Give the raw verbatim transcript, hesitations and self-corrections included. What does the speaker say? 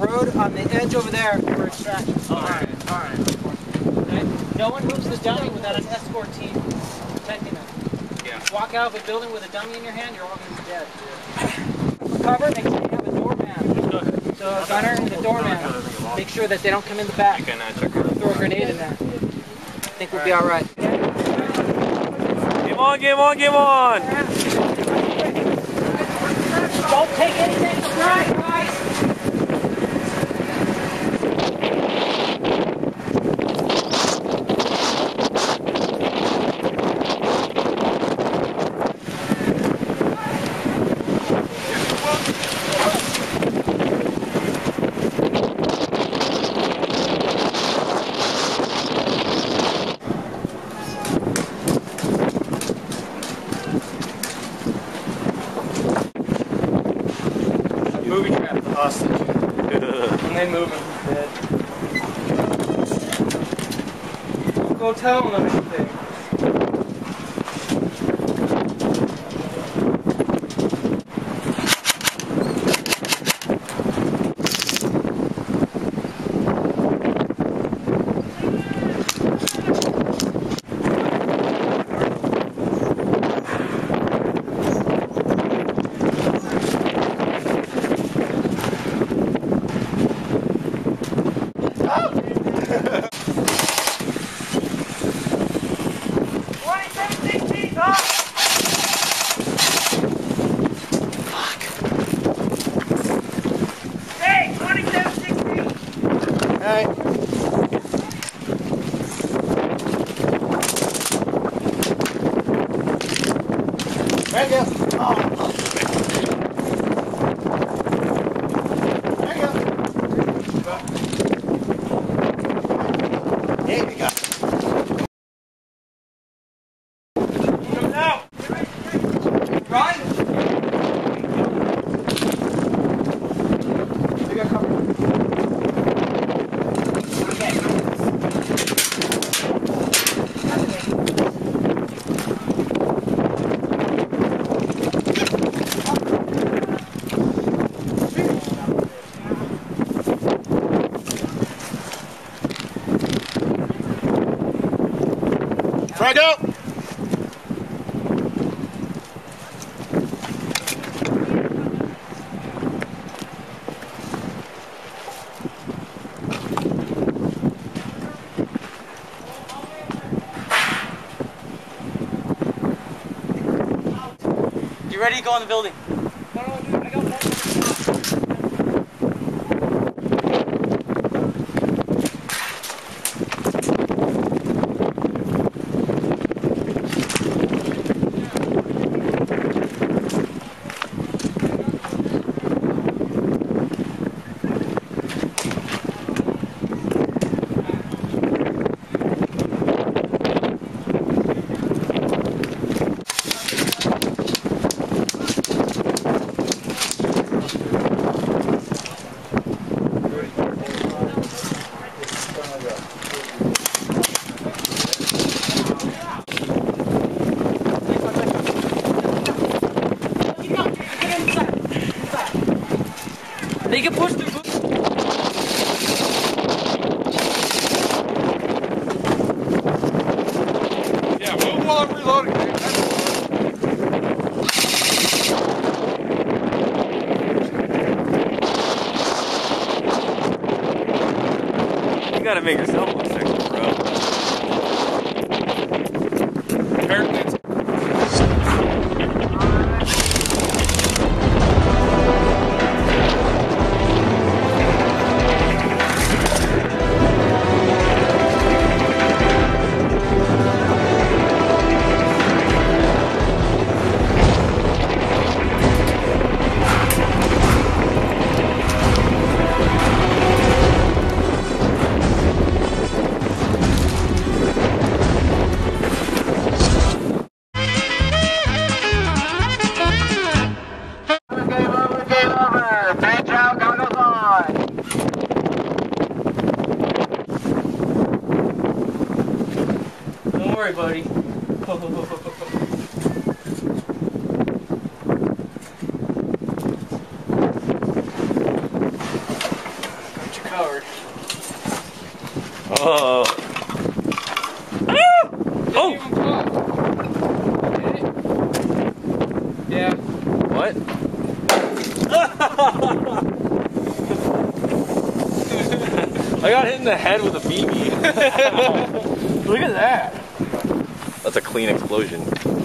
Road on the edge over there for extraction. Alright, alright. Okay? No one moves the dummy without an escort team protecting them. Yeah. Walk out of a building with a dummy in your hand, you're all going to be dead. For cover, make sure you have a doorman. So a gunner and a doorman. Make sure that they don't come in the back. You can uh, check her. Throw a grenade in there. I think we'll be alright. Game on, game on, game on! Don't take anything for granted, guys! Movie trap the hostage. When they move him, he's dead. Go tell them anything. Hey. There you go. Oh. There you go. There we go. Come out. Run. You got cover. Frag out! You ready to go in the building? No, no, dude, I got one. They can push through. Yeah, move while I'm reloading, dude. You gotta make yourself look sexy, bro. Apparently it's Don't worry, buddy. Oh. Ah! Oh! Yeah. What? I got hit in the head with a B B. Look at that. That's a clean explosion.